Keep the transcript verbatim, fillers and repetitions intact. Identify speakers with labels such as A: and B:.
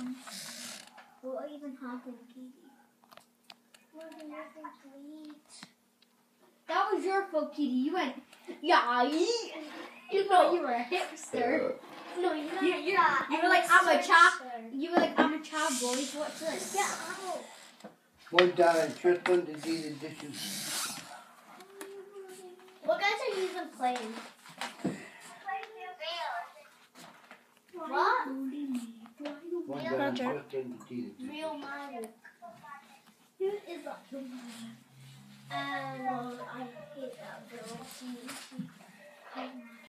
A: What even happened, Kitty? Wasn't nothing to eat. That was your fault, Kitty. You went, yeah, you know you were a hipster. No, you're not. You, you, you were like, I'm a child. You were like, I'm a child boy. What's this? Get out.
B: One down, Tristan to do the dishes.
A: What guys are you even playing? What?
B: One down, Tristan to do the dishes.
A: Real Mario. Who is that? And I hate that girl. She, she,